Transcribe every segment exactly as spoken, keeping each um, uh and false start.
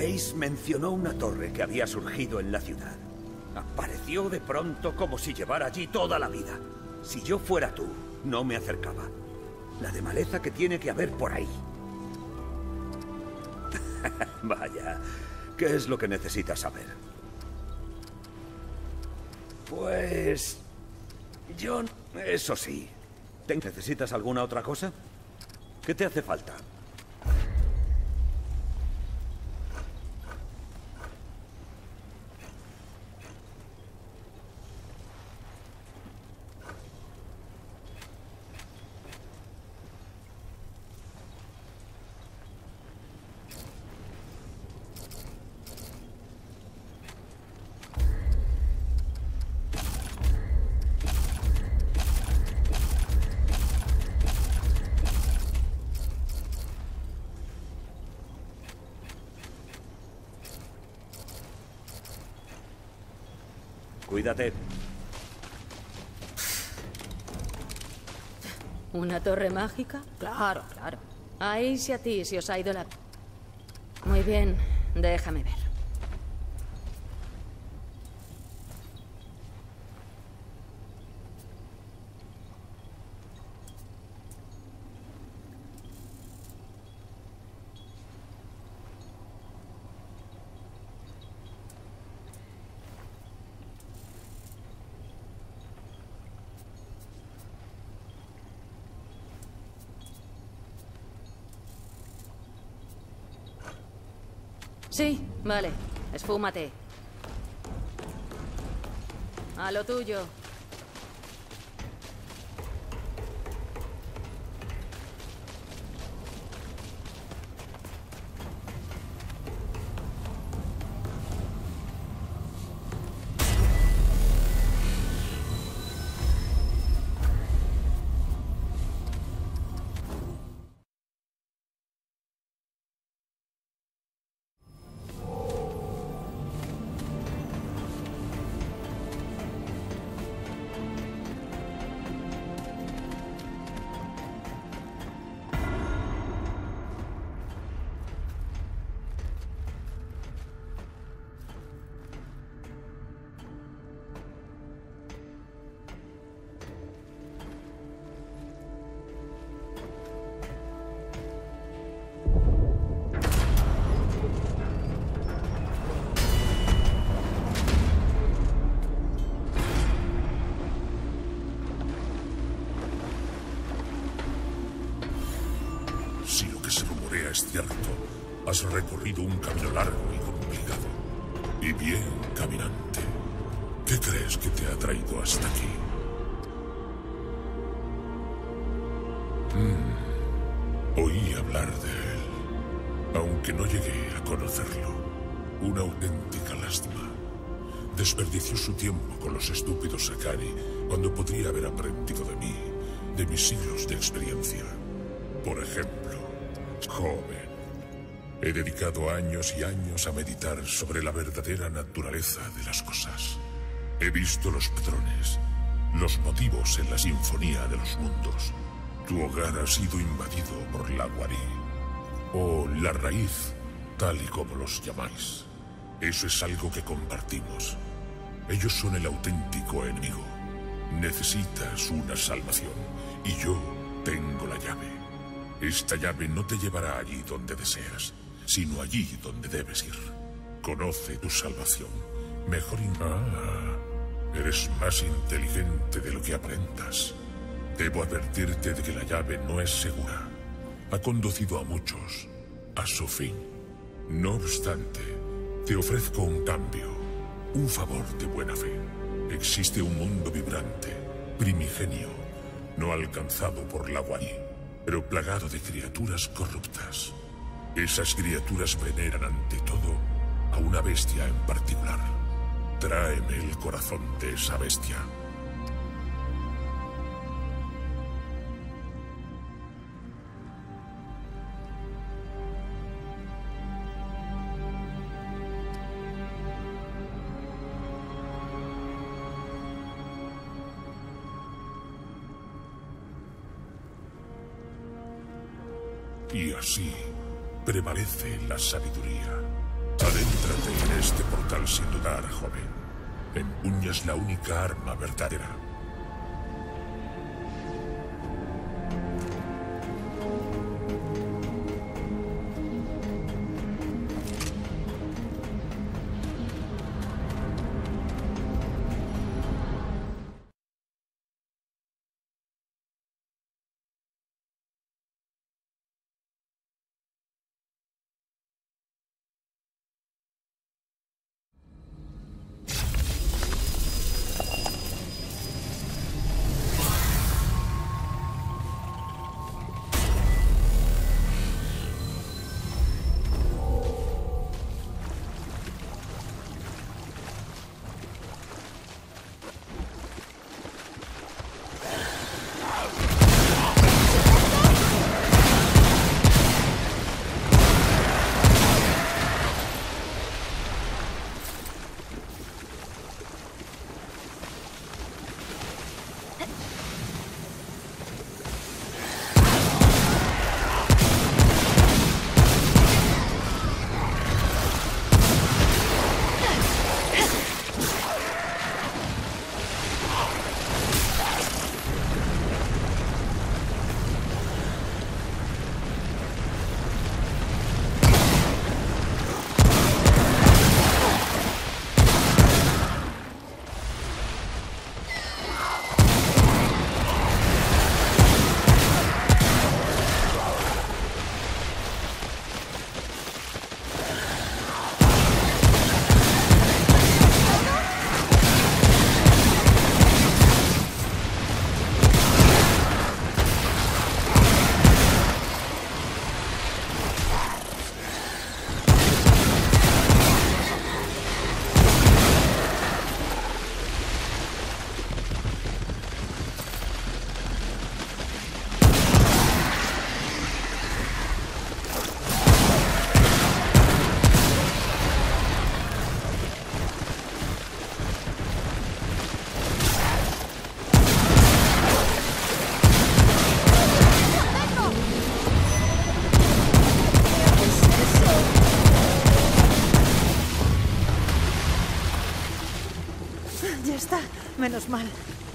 Ace mencionó una torre que había surgido en la ciudad. Apareció de pronto como si llevara allí toda la vida. Si yo fuera tú, no me acercaba. La de maleza que tiene que haber por ahí. Vaya, ¿qué es lo que necesitas saber? Pues... yo... eso sí. ¿Necesitas alguna otra cosa? ¿Qué te hace falta? Cuídate. ¿Una torre mágica? Claro, claro. Ahí sí a ti, si os ha ido la... Muy bien, déjame ver. Sí, vale. Esfúmate. A lo tuyo. Es cierto, has recorrido un camino largo y complicado. Y bien, caminante. ¿Qué crees que te ha traído hasta aquí? Mm, oí hablar de él, aunque no llegué a conocerlo. Una auténtica lástima. Desperdició su tiempo con los estúpidos Akari cuando podría haber aprendido de mí, de mis siglos de experiencia. Por ejemplo, joven, he dedicado años y años a meditar sobre la verdadera naturaleza de las cosas. He visto los patrones, los motivos en la sinfonía de los mundos. Tu hogar ha sido invadido por la Guari, o la raíz, tal y como los llamáis. Eso es algo que compartimos. Ellos son el auténtico enemigo. Necesitas una salvación, y yo tengo la llave. Esta llave no te llevará allí donde deseas, sino allí donde debes ir. Conoce tu salvación. Mejor... In... Ah, eres más inteligente de lo que aparentas. Debo advertirte de que la llave no es segura. Ha conducido a muchos a su fin. No obstante, te ofrezco un cambio, un favor de buena fe. Existe un mundo vibrante, primigenio, no alcanzado por la Guari, pero plagado de criaturas corruptas. Esas criaturas veneran ante todo a una bestia en particular. Tráeme el corazón de esa bestia. Y así prevalece la sabiduría. Adéntrate en este portal sin dudar, joven. Empuñas la única arma verdadera. Menos mal.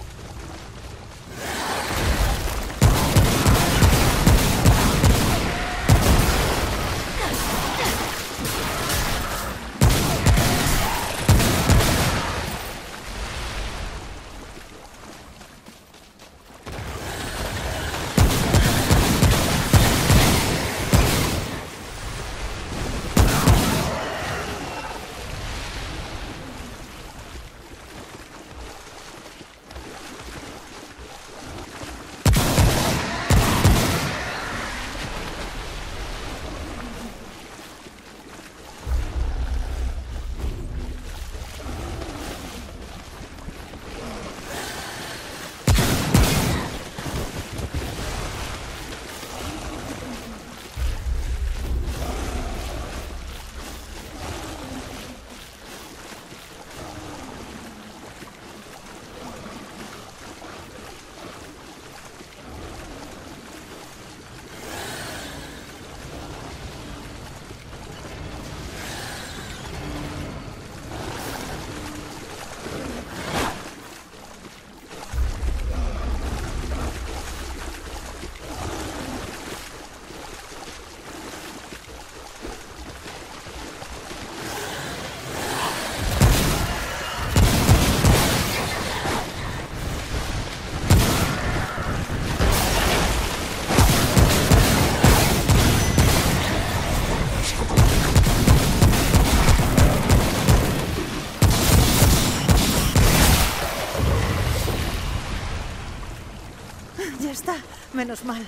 Ya está, menos mal.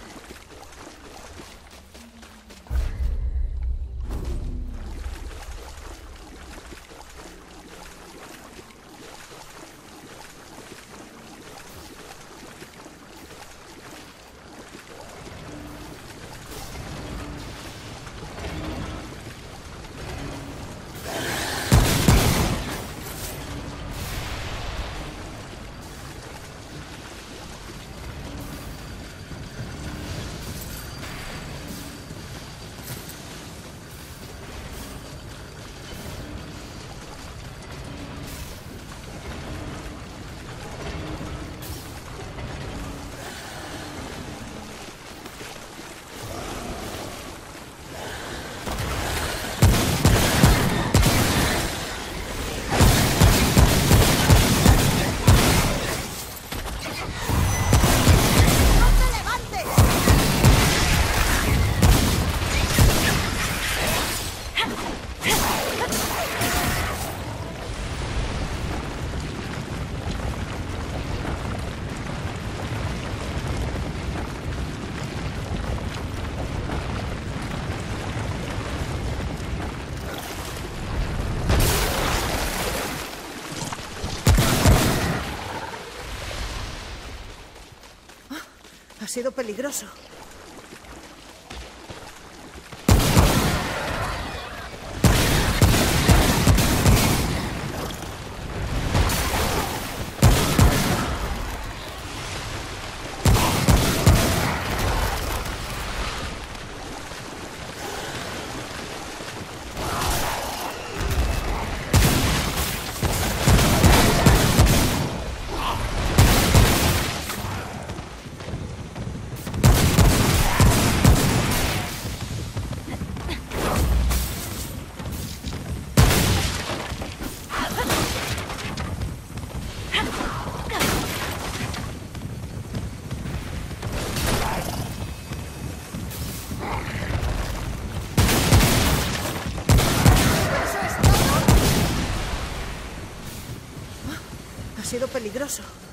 Ha sido peligroso. Ha sido peligroso.